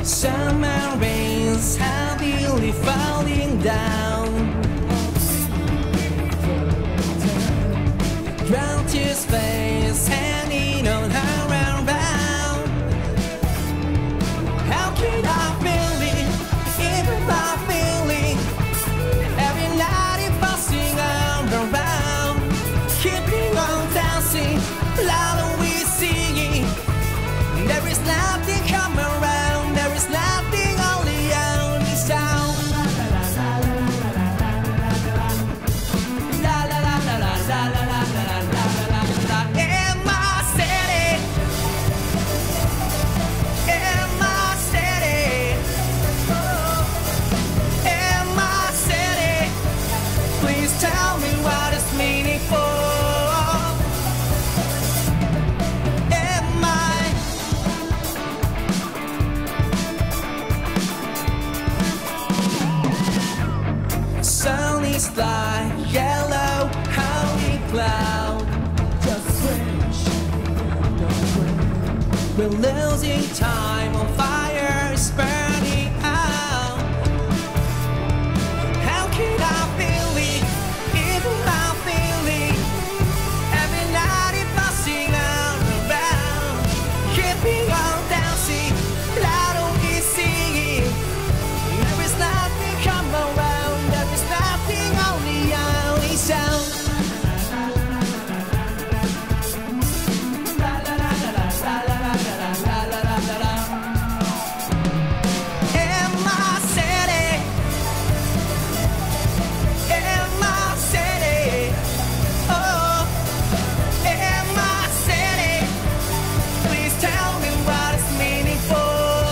Summer rains heavily falling down. Ground to space hanging on her around. How can I feel it, even my feeling? Every night it's passing around. Keeping on dancing, loud we singing. There is nothing come around. There is nothing, only sound. La la la la la la la la la la la. In my city, in my city, in my city. Please tell me what is meaningful. Sunny sky, yellow, holy cloud. Just wish, don't wait. We're losing time, on fire is burning out. How can I feel it, even my feeling? Every night it's passing around. Keeping on dancing, loud we singing. There is nothing come around. Only sound. La la la la la la la la la la la. In my city, in my city, oh, in my city. Please tell me what is meaningful.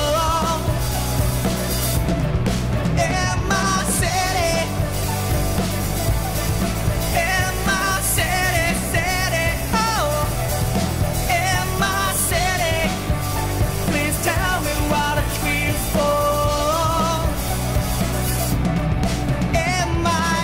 In my city. In my city, city, oh, in my city, please tell me what it's feel for. In my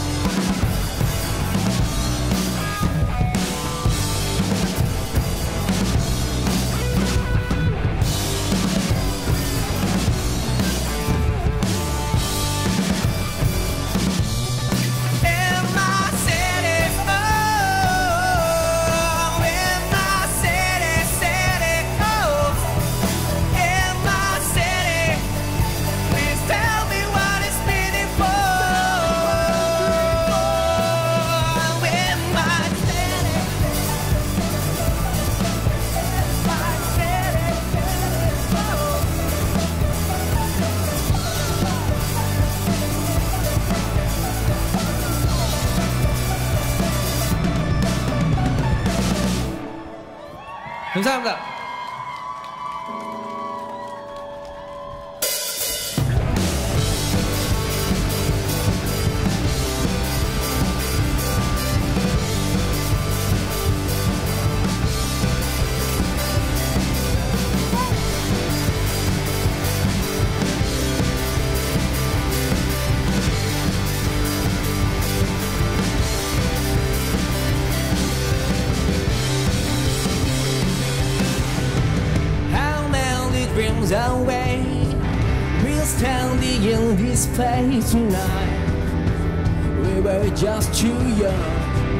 감사합니다. Dreams away, we're standing in this place tonight. We were just too young.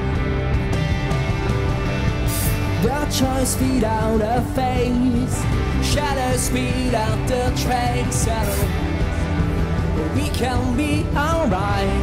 The choice feed out a face, shadows feed out the trace. We can be alright.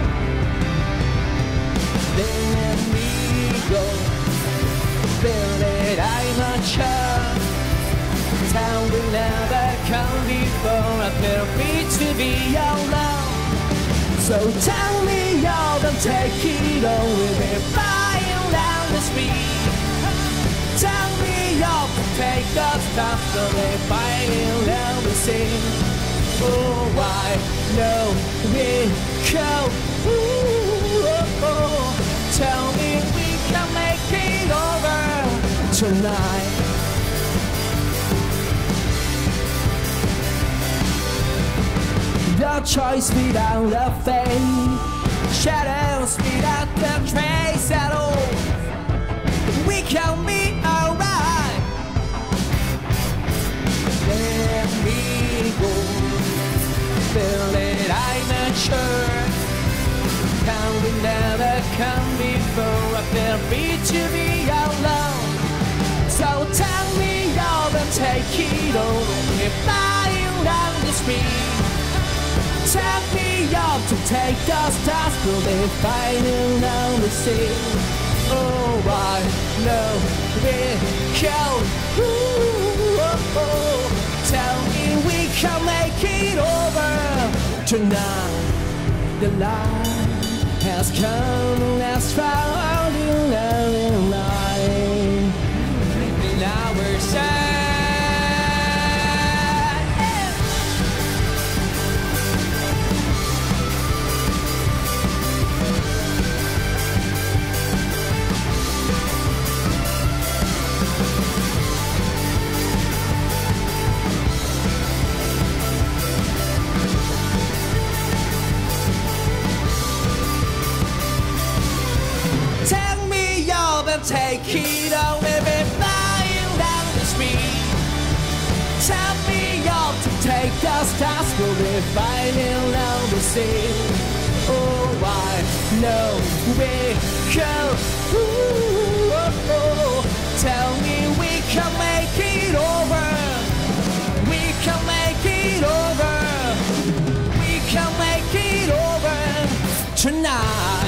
Then let me go. Feel that I'm a child. Time will never come before. I feel free to be alone. So tell me all, don't take it all. We'll be flying down the street. Tell me all, take off stuff. So we're fighting down the sea. Oh, I know we go. Ooh, oh, oh. Tell me we can make it over tonight. The choice without a fate, shadows without the trace at all. We can be alright. Let me Feel it, I'm mature. Can we never come before? I feel free to be alone. So tell me all and take it over. If I down the street, tell me all to take the stars. Will they find it on the sea? Oh, I know we're cold. Ooh, oh, oh. Tell me we can make it over tonight. The light has come and has found in the night. Now we're sad. Take it on every flying down the street. Tell me all to take the stars. We'll be fighting on the sea. Oh, I know we can. Ooh, oh, oh. Tell me we can make it over. We can make it over. We can make it over tonight.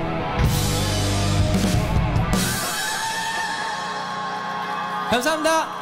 감사합니다.